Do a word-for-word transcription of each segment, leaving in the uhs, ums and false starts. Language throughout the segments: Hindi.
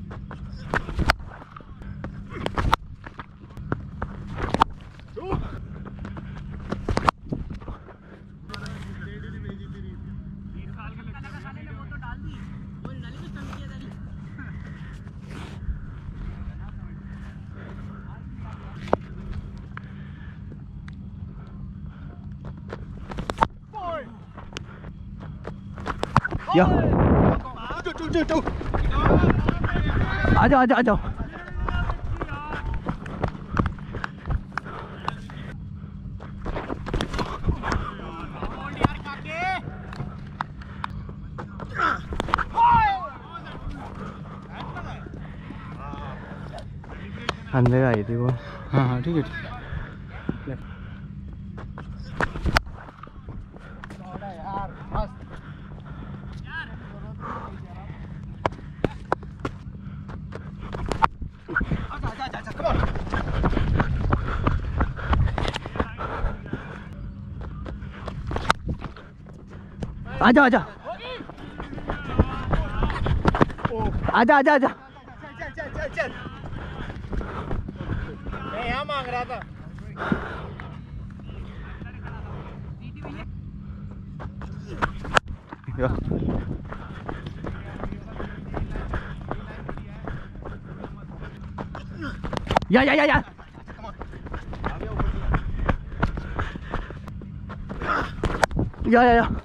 या आ जाओ आ जाओ आ जाओ। अंदर आई थी वो। हाँ हाँ ठीक है। आजा आजा आजा आजा आजा। चल चल चल चल। मैं यहाँ मांग रहा था। या या या या या या या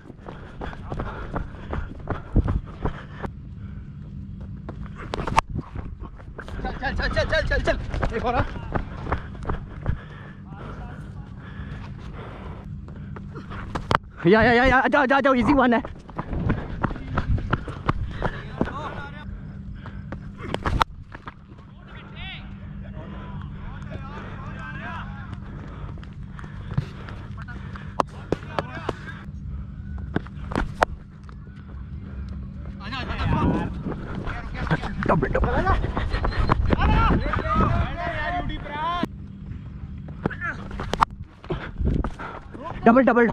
चल चल चल चल चल चल। देखो ना। या या या या जाओ जाओ जाओ। इजी वन है। Double double double double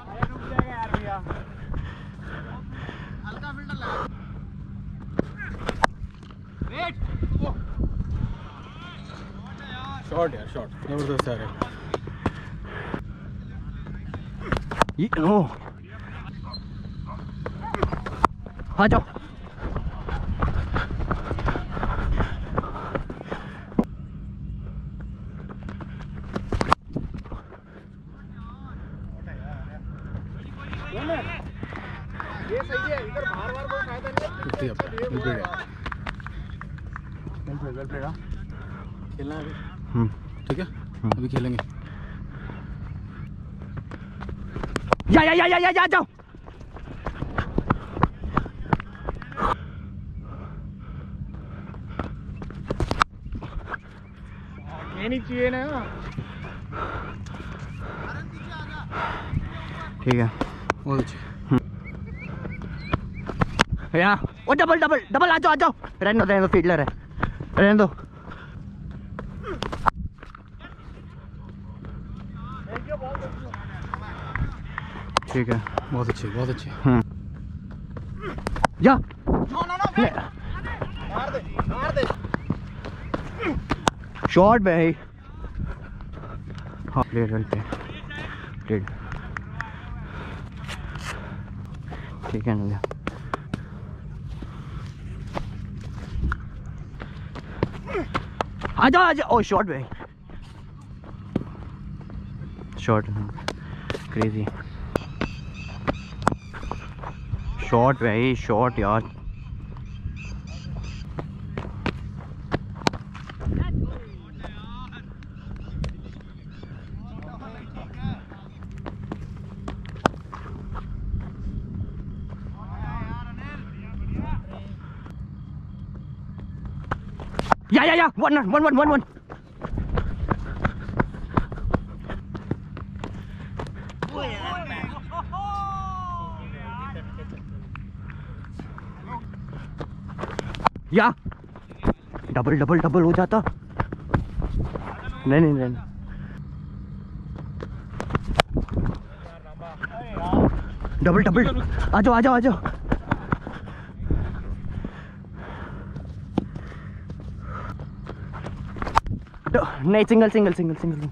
shot यार शॉट जबरदस्त है। ये ओ आ जाओ। ये सही है। इधर बार बार कोई फायदा नहीं है। खेलना है हम्म ठीक है। अभी खेलेंगे। या या या या या जाओ। ये नहीं चाहिए ना। ठीक है बहुत अच्छे। या ओ डबल डबल डबल आ जाओ आ जाओ। रहने दो रहने दो फील्डर है रहने दो। ठीक है बहुत अच्छे बहुत अच्छे। हम्म या नो नो नो मार दे मार दे। शॉट भाई। हाँ प्लेट वेल पे प्लेट ठीक है ना। आ जाओ आ जाओ। ओ शॉट भाई शॉट क्रेजी शॉट भाई शॉट यार। या या या one one one one one. या डबल डबल डबल हो जाता। नहीं नहीं नहीं डबल डबल आ जाओ आ जाओ आ जाओ। तो नहीं सिंगल सिंगल सिंगल सिंगल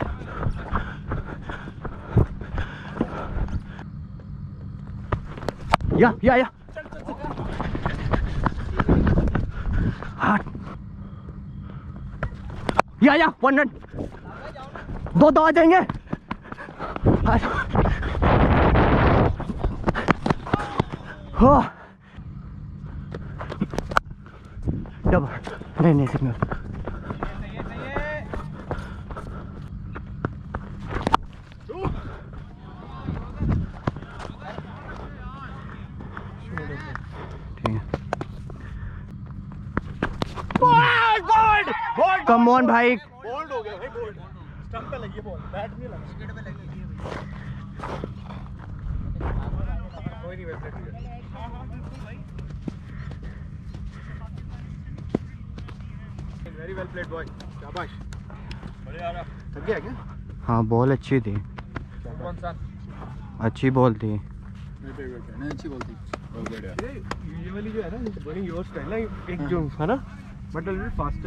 या या या हाँ या या वन रन दो दो आ जाएंगे हो डबल नहीं नहीं सिग्नल कम ऑन भाई बोल्ड हो गया भाई बोल्ड स्टंप पे लगी बॉल बैट नहीं लगा विकेट पे लगी कोई नहीं wait very well played boy शाबाश बढ़िया आ रहा थक गया क्या हाँ बॉल अच्छी थी कौन सा अच्छी बॉल थी नहीं अच्छी बॉल थी बहुत बढ़िया ये वाली जो है ना बड़ी योर स्टाइल है एक जो है ना बट अ लिटिल फास्टर